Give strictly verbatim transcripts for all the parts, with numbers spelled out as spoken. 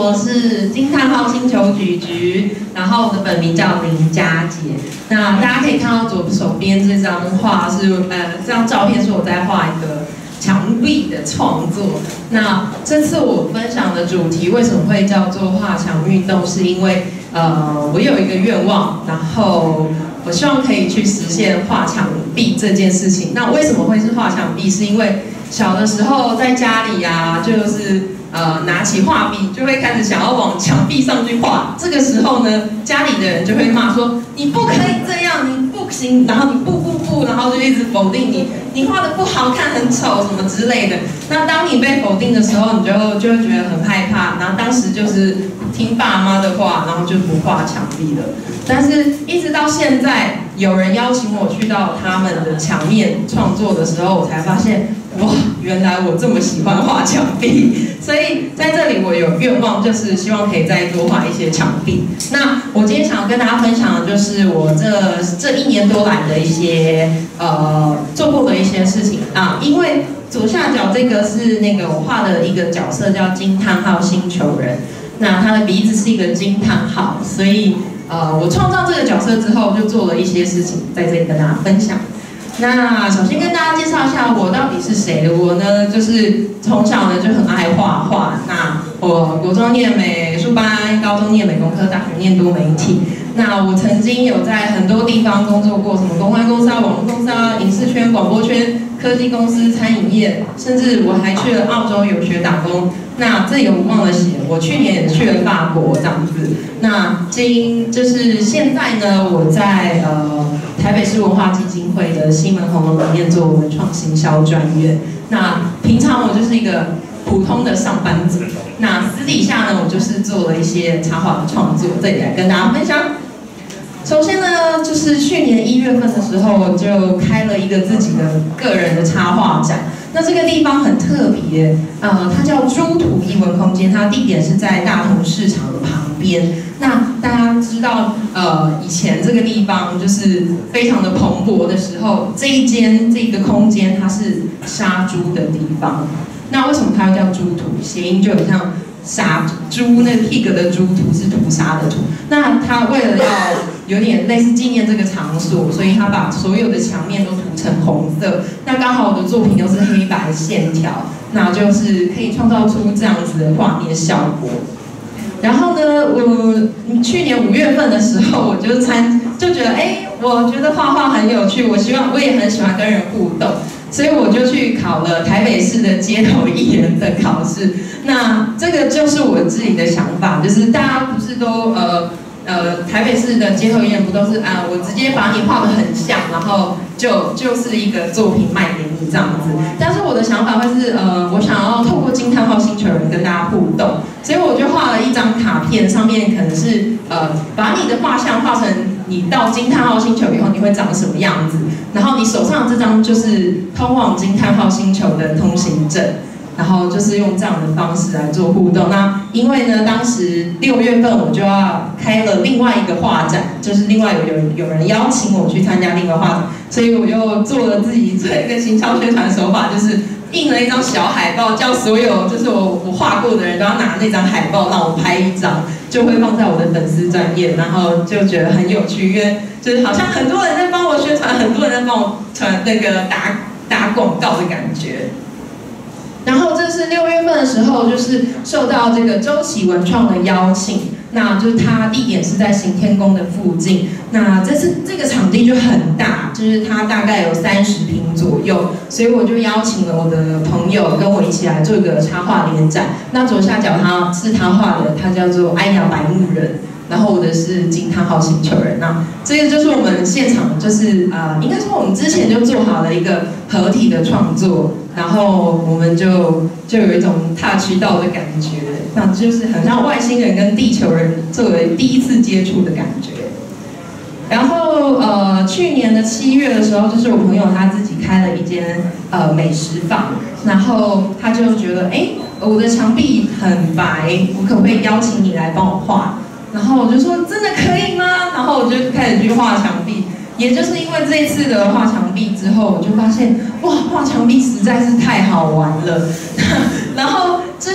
我是惊叹号星球菊菊，然后我的本名叫林佳杰。那大家可以看到左手边这张画是，呃，这张照片是我在画一个墙壁的创作。那这次我分享的主题为什么会叫做画墙运动，是因为呃，我有一个愿望，然后我希望可以去实现画墙壁这件事情。那为什么会是画墙壁？是因为小的时候在家里啊，就是呃拿起画笔就会开始想要往墙壁上去画。这个时候呢，家里的人就会骂说：“你不可以这样，你不行。”然后你不不不，然后就一直否定你，你画的不好看，很丑什么之类的。那当你被否定的时候，你就就会觉得很害怕。然后当时就是听爸妈的话，然后就不画墙壁了。但是一直到现在，有人邀请我去到他们的墙面创作的时候，我才发现，哇，原来我这么喜欢画墙壁。所以在这里，我有愿望，就是希望可以再多画一些墙壁。那我今天想要跟大家分享的就是我这这一年多来的一些呃做过的一些事情啊，因为左下角这个是那个我画的一个角色叫惊叹号星球人，那他的鼻子是一个惊叹号，所以呃我创造这个角色之后，就做了一些事情在这里跟大家分享。那首先跟大家介绍一下我到底是谁。我呢，就是从小呢就很爱画画。那我国中念美术班，高中念美工科，大学念多媒体。那我曾经有在很多地方工作过，什么公关公司啊、网络公司啊、影视圈、广播圈、科技公司、餐饮业，甚至我还去了澳洲游学打工。那这有忘了写，我去年也去了法国这样子。那今就是现在呢，我在呃台北市文化基金会的西门红楼里面做文创行销专员。那平常我就是一个普通的上班族，那私底下呢，我就是做了一些插画的创作，这里来跟大家分享。首先呢，就是去年一月份的时候，我就开了一个自己的个人的插画展。那这个地方很特别，呃，它叫猪土艺文空间，它地点是在大同市场的旁边。那大家知道，呃，以前这个地方就是非常的蓬勃的时候，这一间这个空间它是杀猪的地方。那为什么它会叫猪土？谐音就很像杀猪，那个 pig 的猪，土是屠杀的屠。那它为了要有点类似纪念这个场所，所以他把所有的墙面都涂成红色。那刚好我的作品又是黑白线条，那就是可以创造出这样子的画面效果。然后呢，我去年五月份的时候，我就参就觉得，哎，我觉得画画很有趣，我希望我也很喜欢跟人互动，所以我就去考了台北市的街头艺人的考试。那这个就是我自己的想法，就是大家不是都呃。呃，台北市的街头艺人不都是啊？我直接把你画得很像，然后就就是一个作品卖给你这样子。但是我的想法会是，呃，我想要透过惊叹号星球人跟大家互动，所以我就画了一张卡片，上面可能是呃，把你的画像画成你到惊叹号星球以后你会长什么样子，然后你手上这张就是通往惊叹号星球的通行证。然后就是用这样的方式来做互动。那因为呢，当时六月份我就要开了另外一个画展，就是另外有有有人邀请我去参加另外画展，所以我又做了自己做一个行销宣传手法，就是印了一张小海报，叫所有就是我我画过的人都要拿那张海报让我拍一张，就会放在我的粉丝专页，然后就觉得很有趣，因为就是好像很多人在帮我宣传，很多人在帮我传那个打打广告的感觉。然后这是六月份的时候，就是受到这个周琦文创的邀请，那就是它地点是在行天宫的附近。那这次这个场地就很大，就是它大概有三十平左右，所以我就邀请了我的朋友跟我一起来做一个插画联展。那左下角它是他画的，它叫做哎呀白木人。然后我的是惊叹号星球人，那这个就是我们现场，就是呃，应该说我们之前就做好了一个合体的创作，然后我们就就有一种 touch 到的感觉，那就是很像外星人跟地球人作为第一次接触的感觉。然后呃，去年的七月的时候，就是我朋友他自己开了一间呃美食坊，然后他就觉得，哎，我的墙壁很白，我可不可以邀请你来帮我画？然后我就说真的可以吗？然后我就开始去画墙壁，也就是因为这一次的画墙壁之后，我就发现哇，画墙壁实在是太好玩了。然后这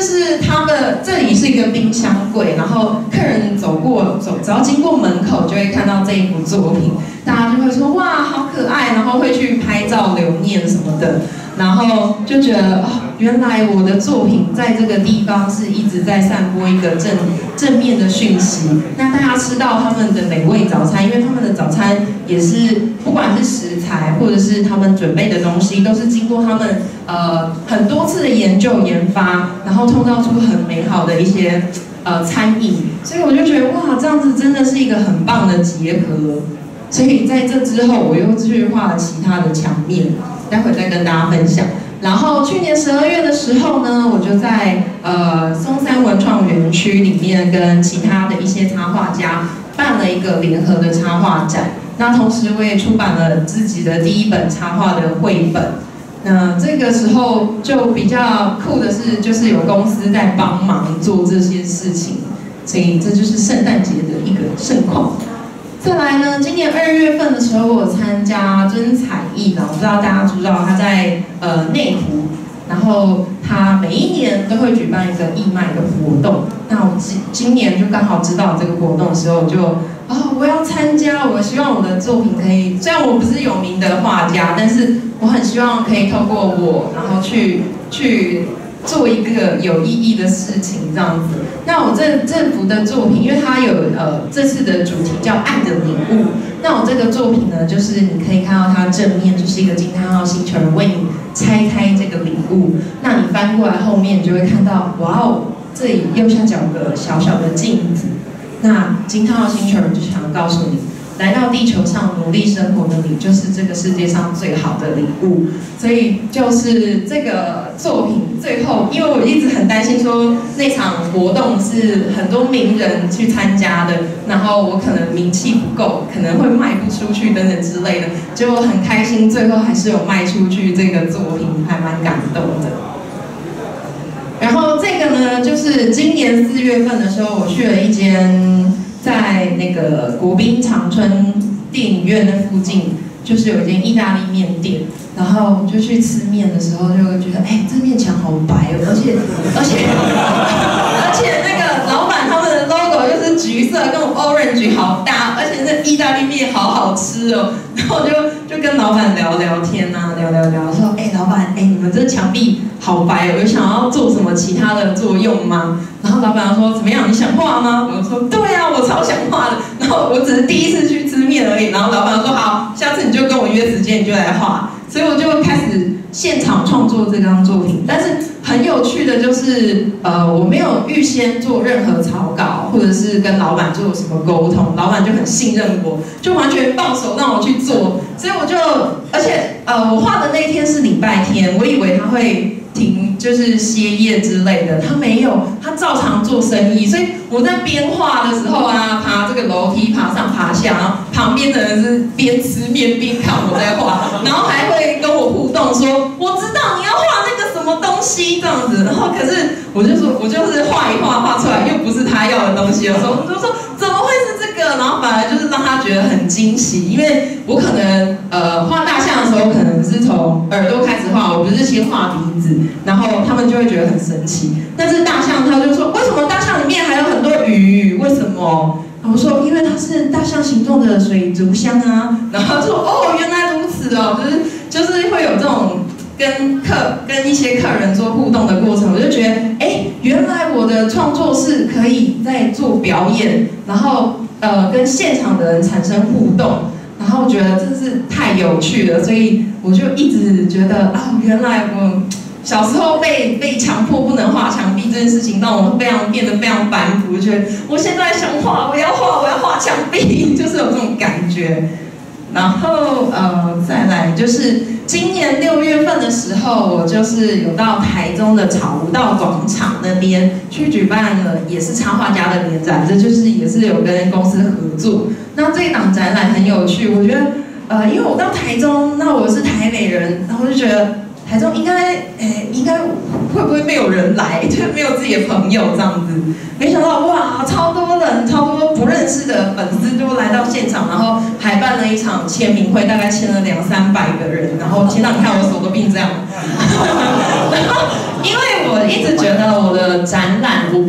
就是他们这里是一个冰箱柜，然后客人走过走，只要经过门口就会看到这一幅作品，大家就会说哇好可爱，然后会去拍照留念什么的，然后就觉得哦，原来我的作品在这个地方是一直在散播一个正正面的讯息。那大家吃到他们的美味早餐，因为他们的早餐也是不管是食材或者是他们准备的东西，都是经过他们呃很多次的研究研发，然后创造出很美好的一些呃餐饮。所以我就觉得哇，这样子真的是一个很棒的结合。所以在这之后，我又去画了其他的墙面，待会再跟大家分享。然后去年十二月的时候呢，我就在呃松山文创园区里面跟其他的一些插画家办了一个联合的插画展。那同时我也出版了自己的第一本插画的绘本。那这个时候就比较酷的是，就是有公司在帮忙做这些事情，所以这就是圣诞节的一个盛况。再来呢，今年二月份的时候，我有参加真彩艺呢，我不知道大家知不知道，他在呃内湖，然后他每一年都会举办一个义卖的活动。那我今今年就刚好知道这个活动的时候，我就哦我要参加，我希望我的作品可以，虽然我不是有名的画家，但是我很希望可以透过我，然后去去。做一个有意义的事情，这样子。那我这这幅的作品，因为它有呃这次的主题叫爱的礼物。那我这个作品呢，就是你可以看到它正面就是一个惊叹号星球人为你拆开这个礼物。那你翻过来后面，你就会看到，哇哦，这里右下角有个小小的镜子。那惊叹号星球人就想要告诉你，来到地球上努力生活的你，就是这个世界上最好的礼物。所以就是这个作品最后，因为我一直很担心说那场活动是很多名人去参加的，然后我可能名气不够，可能会卖不出去等等之类的。结果很开心，最后还是有卖出去这个作品，还蛮感动的。然后这个呢，就是今年四月份的时候，我去了一间。在那个国宾长春电影院那附近，就是有一间意大利面店，然后就去吃面的时候，就会觉得，哎，这面墙好白哦，而且而且而且那个老板他们的 logo 又是橘色，跟我 orange 好搭，而且那意大利面好好吃哦。然后我就就跟老板聊聊天啊，聊聊聊，说，哎，老板，哎，你们这墙壁好白哦，有想要做什么其他的作用吗？然后老板说怎么样？你想画吗？我说对呀、啊，我超想画的。然后我只是第一次去吃面而已。然后老板说好，下次你就跟我约时间，你就来画。所以我就开始现场创作这张作品。但是很有趣的就是，呃，我没有预先做任何草稿，或者是跟老板做什么沟通，老板就很信任我，就完全放手让我去做。所以我就，而且呃，我画的那天是礼拜天，我以为他会。停就是歇业之类的，他没有，他照常做生意。所以我在边画的时候啊，爬这个楼梯，爬上爬下，然后旁边的人是边吃面边看我在画，然后还会跟我互动说，我知道你要画那个什么东西这样子。然后可是我就说，我就是画一画画出来，又不是他要的东西的时候，我就说怎么会是这个？然后反而就是让他觉得很惊喜，因为我可能呃画大象的时候，可能是从耳朵开始画，我不是先画鼻子。然后他们就会觉得很神奇。但是大象他就说，为什么大象里面还有很多鱼？为什么？我说，因为它是大象形状的水族箱啊。然后说，哦，原来如此哦，就是就是会有这种跟客跟一些客人做互动的过程。我就觉得，哎，原来我的创作是可以在做表演，然后呃跟现场的人产生互动。然后我觉得真是太有趣了，所以我就一直觉得啊，原来我。小时候被被强迫不能画墙壁这件事情，让我非常变得非常反骨。我觉得我现在想画，我要画，我要画墙壁，就是有这种感觉。然后呃，再来就是今年六月份的时候，我就是有到台中的草悟道广场那边去举办了，也是插画家的联展，这就是也是有跟公司合作。那这一档展览很有趣，我觉得呃，因为我到台中，那我是台北人，然后就觉得。台中应该，诶，应该会不会没有人来，就没有自己的朋友这样子？没想到哇，超多人，超多不认识的粉丝都来到现场，然后还办了一场签名会，大概签了两三百个人，然后签到你看我手都变这样。然后，因为我一直觉得我的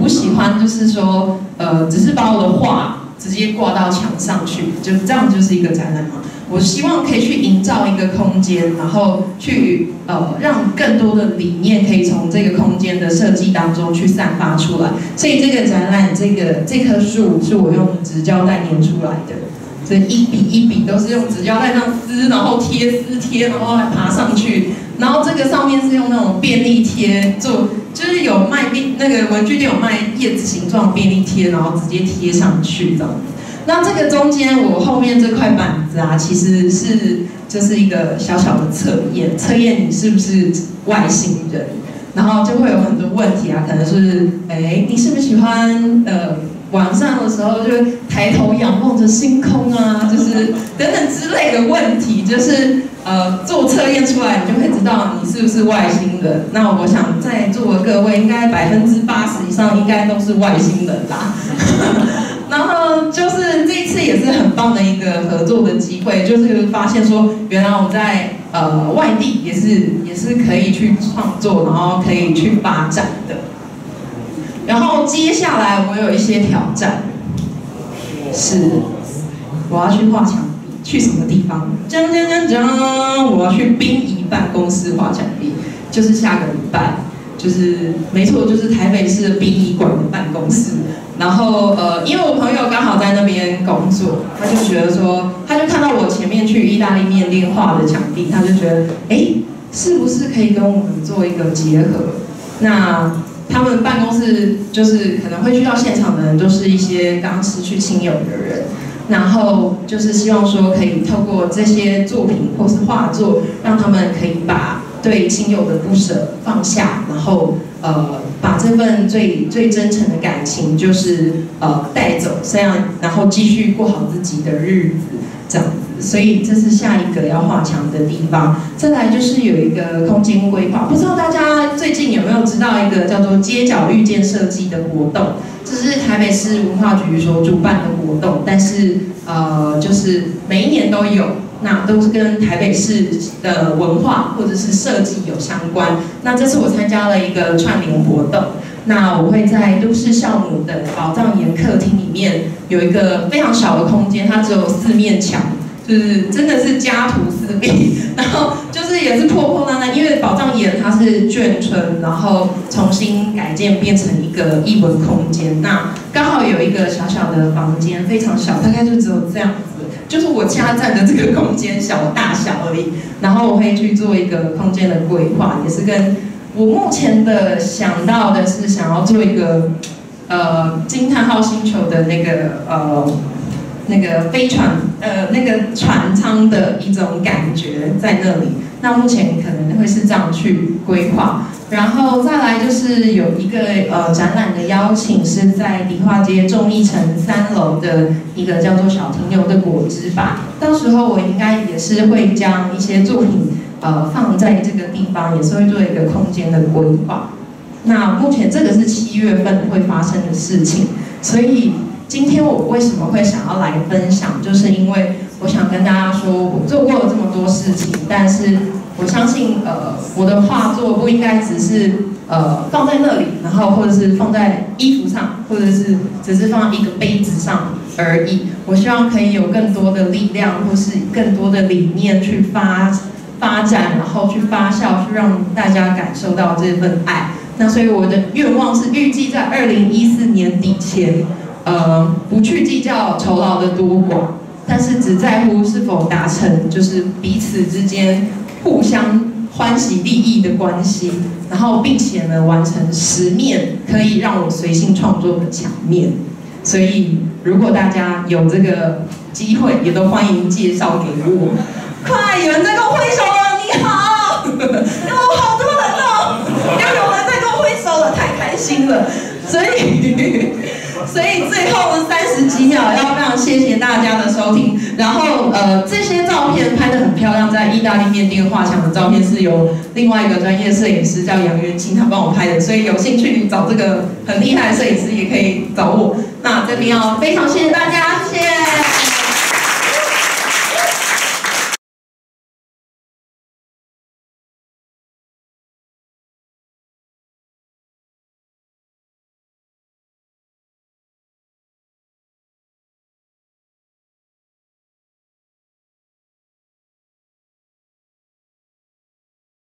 不喜欢就是说，呃，只是把我的画直接挂到墙上去，就这样就是一个展览嘛。我希望可以去营造一个空间，然后去呃让更多的理念可以从这个空间的设计当中去散发出来。所以这个展览，这个这棵树是我用纸胶带粘出来的。这一笔一笔都是用纸胶带这样撕，然后贴撕贴，然后还爬上去。然后这个上面是用那种便利贴做，就是有卖便那个文具店有卖叶子形状便利贴，然后直接贴上去这样。那这个中间我后面这块板子啊，其实是就是一个小小的测验，测验你是不是外星人，然后就会有很多问题啊，可能是哎你是不是喜欢呃。晚上的时候就抬头仰望着星空啊，就是等等之类的问题，就是呃做测验出来，你就会知道你是不是外星人。那我想在座的各位应该百分之八十以上应该都是外星人啦。然后就是这一次也是很棒的一个合作的机会，就是发现说原来我在呃外地也是也是可以去创作，然后可以去发展的。然后接下来我有一些挑战，是我要去画墙壁，去什么地方？讲讲讲讲，我要去殡仪办公室画墙壁，就是下个礼拜，就是没错，就是台北市的殡仪馆的办公室。然后呃，因为我朋友刚好在那边工作，他就觉得说，他就看到我前面去意大利面店画的墙壁，他就觉得，哎，是不是可以跟我们做一个结合？那他们办公室就是可能会去到现场的人，都是一些刚失去亲友的人，然后就是希望说可以透过这些作品或是画作，让他们可以把对亲友的不舍放下，然后呃把这份最最真诚的感情就是呃带走，这样然后继续过好自己的日子，这样子。所以这是下一个要画墙的地方。再来就是有一个空间规划，不知道大家最近有没有知道一个叫做街角绿建设计的活动？这是台北市文化局所主办的活动，但是呃就是每一年都有，那都是跟台北市的文化或者是设计有相关。那这次我参加了一个串联活动。那我会在都市校母的宝藏岩客厅里面有一个非常小的空间，它只有四面墙，就是真的是家徒四壁，然后就是也是破破烂烂，因为宝藏岩它是眷村，然后重新改建变成一个艺文空间。那刚好有一个小小的房间，非常小，大概就只有这样子，就是我家占的这个空间小大小而已。然后我会去做一个空间的规划，也是跟我目前的想到的是想要做一个呃惊叹号星球的那个呃那个飞船呃那个船舱的一种感觉在那里。那目前可能会是这样去规划。然后再来就是有一个呃展览的邀请，是在迪化街众义城三楼的一个叫做小停留的果汁吧。到时候我应该也是会将一些作品呃放在这个地方，也是会做一个空间的规划。那目前这个是七月份会发生的事情，所以今天我为什么会想要来分享，就是因为我想跟大家说，我做过了这么多事情，但是我相信，呃，我的画作不应该只是呃放在那里，然后或者是放在衣服上，或者是只是放在一个杯子上而已。我希望可以有更多的力量，或是更多的理念去发发展，然后去发酵，去让大家感受到这份爱。那所以我的愿望是预计在二零一四年底前，呃，不去计较酬劳的多寡，但是只在乎是否达成，就是彼此之间互相欢喜利益的关系，然后并且呢完成十面可以让我随性创作的墙面。所以如果大家有这个机会，也都欢迎介绍给我。快，有人在跟我挥手了，你好！哦，好多人哦，又有人在跟我挥手了，太开心了。所以。所以最后三十几秒，要非常谢谢大家的收听。然后呃，这些照片拍得很漂亮，在意大利面店画墙的照片是由另外一个专业摄影师叫杨元清，他帮我拍的。所以有兴趣找这个很厉害的摄影师，也可以找我。那这边要非常谢谢大家，谢谢。